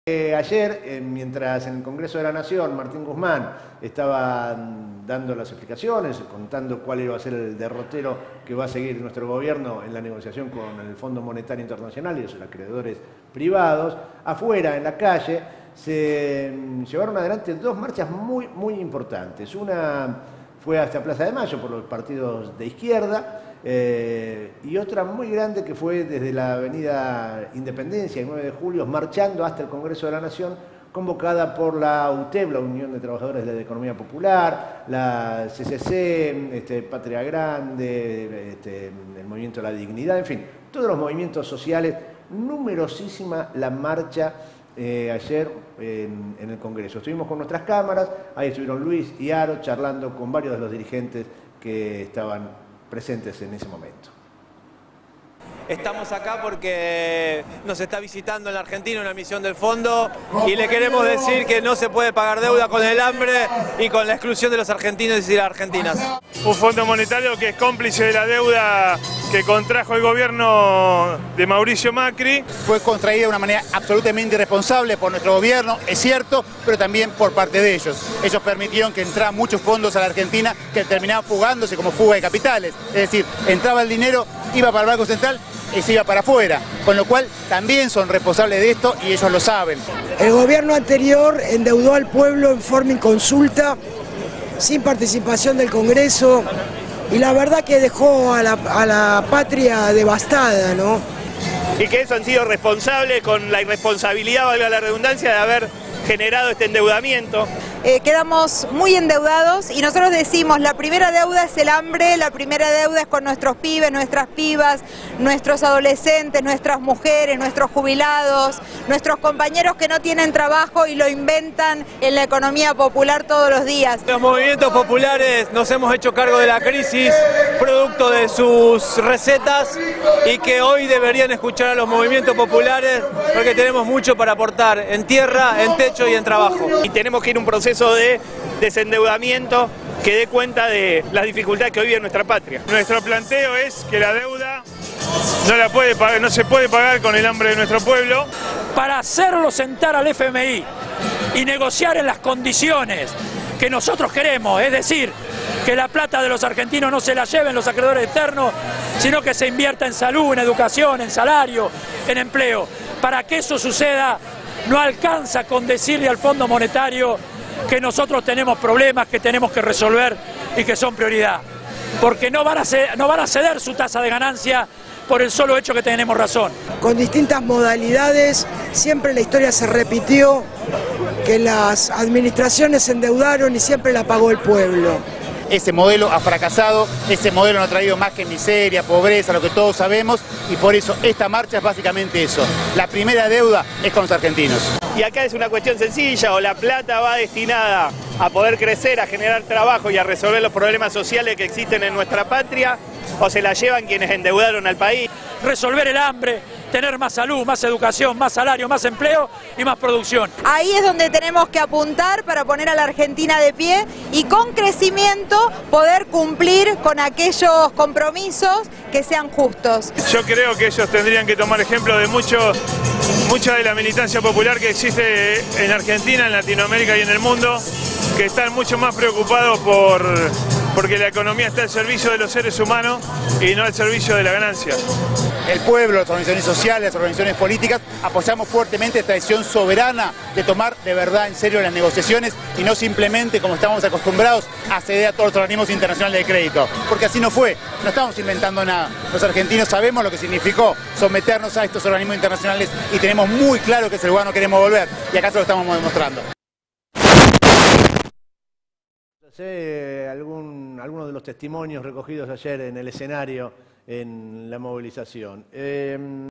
Ayer, mientras en el Congreso de la Nación Martín Guzmán estaba dando las explicaciones, contando cuál iba a ser el derrotero que va a seguir nuestro gobierno en la negociación con el Fondo Monetario Internacional y los acreedores privados, afuera, en la calle, se llevaron adelante dos marchas muy importantes. Una fue hasta Plaza de Mayo por los partidos de izquierda, y otra muy grande que fue desde la Avenida Independencia, el 9 de julio, marchando hasta el Congreso de la Nación, convocada por la UTEP, la Unión de Trabajadores de la Economía Popular, la CCC, Patria Grande, el Movimiento de la Dignidad, en fin, todos los movimientos sociales. Numerosísima la marcha ayer en el Congreso. Estuvimos con nuestras cámaras, ahí estuvieron Luis y Aro charlando con varios de los dirigentes que estaban presentes en ese momento. Estamos acá porque nos está visitando en la Argentina una misión del fondo y le queremos decir que no se puede pagar deuda con el hambre y con la exclusión de los argentinos y las argentinas. Un fondo monetario que es cómplice de la deuda que contrajo el gobierno de Mauricio Macri. Fue contraída de una manera absolutamente irresponsable por nuestro gobierno, es cierto, pero también por parte de ellos. Ellos permitieron que entraran muchos fondos a la Argentina que terminaban fugándose como fuga de capitales. Es decir, entraba el dinero, iba para el Banco Central y se iba para afuera, con lo cual también son responsables de esto y ellos lo saben. El gobierno anterior endeudó al pueblo en forma inconsulta, sin participación del Congreso, y la verdad que dejó a la patria devastada, ¿no? Y que eso han sido responsables con la irresponsabilidad, valga la redundancia, de haber generado este endeudamiento. Quedamos muy endeudados y nosotros decimos, la primera deuda es el hambre, la primera deuda es con nuestros pibes, nuestras pibas, nuestros adolescentes, nuestras mujeres, nuestros jubilados, nuestros compañeros que no tienen trabajo y lo inventan en la economía popular todos los días. Los movimientos populares nos hemos hecho cargo de la crisis, producto de sus recetas, y que hoy deberían escuchar a los movimientos populares porque tenemos mucho para aportar en tierra, en techo y en trabajo. Y tenemos que ir a un proceso de desendeudamiento que dé cuenta de las dificultades que hoy vive nuestra patria. Nuestro planteo es que la deuda no se puede pagar con el hambre de nuestro pueblo. Para hacerlo sentar al FMI y negociar en las condiciones que nosotros queremos, es decir, que la plata de los argentinos no se la lleven los acreedores externos, sino que se invierta en salud, en educación, en salario, en empleo. Para que eso suceda, no alcanza con decirle al Fondo Monetario que nosotros tenemos problemas que tenemos que resolver y que son prioridad, porque no van a ceder su tasa de ganancia por el solo hecho que tenemos razón. Con distintas modalidades, siempre la historia se repitió que las administraciones se endeudaron y siempre la pagó el pueblo. Ese modelo ha fracasado, ese modelo no ha traído más que miseria, pobreza, lo que todos sabemos, y por eso esta marcha es básicamente eso. La primera deuda es con los argentinos. Y acá es una cuestión sencilla, o la plata va destinada a poder crecer, a generar trabajo y a resolver los problemas sociales que existen en nuestra patria, o se la llevan quienes endeudaron al país. Resolver el hambre, tener más salud, más educación, más salario, más empleo y más producción. Ahí es donde tenemos que apuntar para poner a la Argentina de pie y con crecimiento poder cumplir con aquellos compromisos que sean justos. Yo creo que ellos tendrían que tomar ejemplo de mucha de la militancia popular que existe en Argentina, en Latinoamérica y en el mundo, que están mucho más preocupados porque la economía está al servicio de los seres humanos y no al servicio de la ganancia. El pueblo, las organizaciones sociales, las organizaciones políticas, apoyamos fuertemente esta decisión soberana de tomar de verdad en serio las negociaciones y no simplemente, como estamos acostumbrados, a ceder a todos los organismos internacionales de crédito. Porque así no fue, no estamos inventando nada. Los argentinos sabemos lo que significó someternos a estos organismos internacionales y tenemos muy claro que ese lugar no queremos volver, y acá se lo estamos demostrando. Algunos de los testimonios recogidos ayer en el escenario en la movilización.